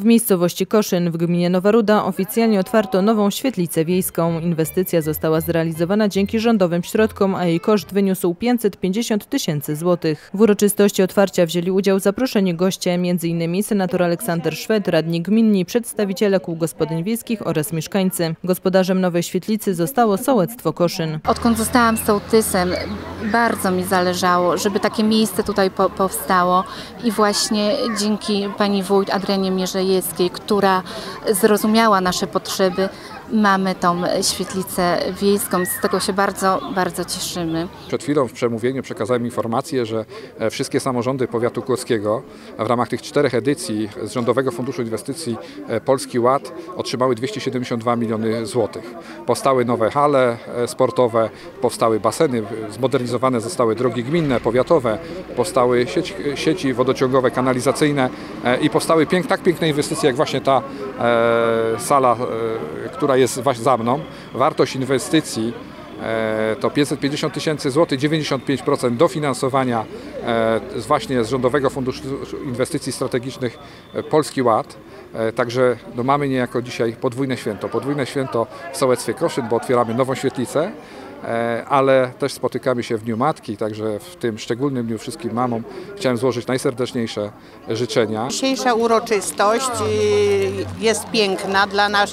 W miejscowości Koszyn w gminie Nowa Ruda oficjalnie otwarto nową świetlicę wiejską. Inwestycja została zrealizowana dzięki rządowym środkom, a jej koszt wyniósł 550 000 złotych. W uroczystości otwarcia wzięli udział zaproszeni goście, m.in. senator Aleksander Szwed, radni gminni, przedstawiciele kół gospodyń wiejskich oraz mieszkańcy. Gospodarzem nowej świetlicy zostało sołectwo Koszyn. Odkąd zostałam sołtysem, bardzo mi zależało, żeby takie miejsce tutaj powstało i właśnie dzięki pani wójt Adrianie Mierzejewskiej, która zrozumiała nasze potrzeby, mamy tą świetlicę wiejską. Z tego się bardzo, bardzo cieszymy. Przed chwilą w przemówieniu przekazałem informację, że wszystkie samorządy powiatu kłodzkiego w ramach tych 4 edycji z Rządowego Funduszu Inwestycji Polski Ład otrzymały 272 miliony złotych. Powstały nowe hale sportowe, powstały baseny, zmodernizowane zostały drogi gminne, powiatowe, powstały sieci wodociągowe, kanalizacyjne i powstały tak piękne inwestycje jak właśnie ta sala, która jest właśnie za mną. Wartość inwestycji to 550 000 złotych, 95% dofinansowania właśnie z Rządowego Funduszu Inwestycji Strategicznych Polski Ład. Także mamy niejako dzisiaj podwójne święto w sołectwie Koszyn, bo otwieramy nową świetlicę, ale też spotykamy się w Dniu Matki, także w tym szczególnym dniu wszystkim mamom chciałem złożyć najserdeczniejsze życzenia. Dzisiejsza uroczystość jest piękna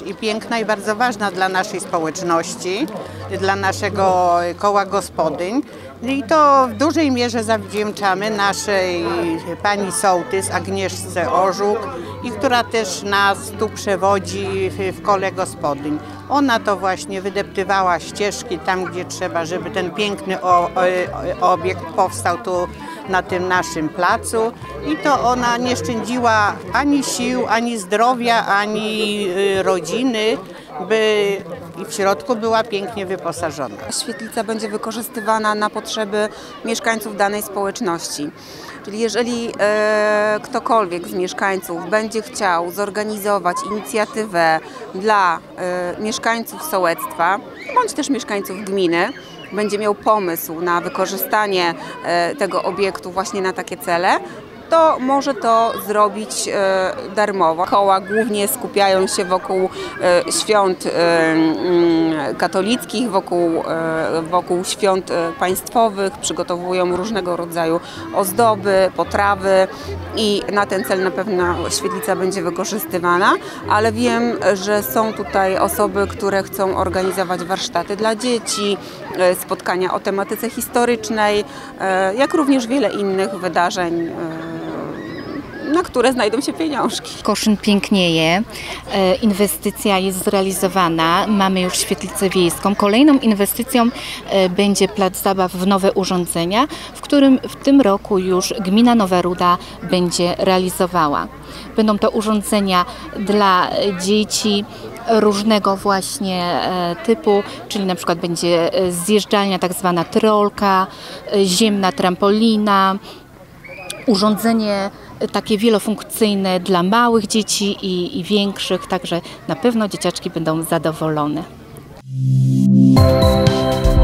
i bardzo ważna dla naszej społeczności, dla naszego koła gospodyń. I to w dużej mierze zawdzięczamy naszej pani sołtys Agnieszce Orzuk, i która też nas tu przewodzi w kole gospodyń. Ona to właśnie wydeptywała ścieżki tam, gdzie trzeba, żeby ten piękny obiekt powstał tu na tym naszym placu. I to ona nie szczędziła ani sił, ani zdrowia, ani rodziny, by i w środku była pięknie wyposażona. Świetlica będzie wykorzystywana na potrzeby mieszkańców danej społeczności. Czyli jeżeli ktokolwiek z mieszkańców będzie chciał zorganizować inicjatywę dla mieszkańców sołectwa, bądź też mieszkańców gminy, będzie miał pomysł na wykorzystanie tego obiektu właśnie na takie cele, to może to zrobić darmowo. Koła głównie skupiają się wokół świąt katolickich, wokół świąt państwowych, przygotowują różnego rodzaju ozdoby, potrawy i na ten cel na pewno świetlica będzie wykorzystywana, ale wiem, że są tutaj osoby, które chcą organizować warsztaty dla dzieci, spotkania o tematyce historycznej, jak również wiele innych wydarzeń, na które znajdą się pieniążki. Koszyn pięknieje, inwestycja jest zrealizowana, mamy już świetlicę wiejską. Kolejną inwestycją będzie plac zabaw w nowe urządzenia, w którym w tym roku już gmina Nowa Ruda będzie realizowała. Będą to urządzenia dla dzieci różnego właśnie typu, czyli na przykład będzie zjeżdżalnia tak zwana trolka, ziemna trampolina, urządzenie takie wielofunkcyjne dla małych dzieci i większych, także na pewno dzieciaczki będą zadowolone.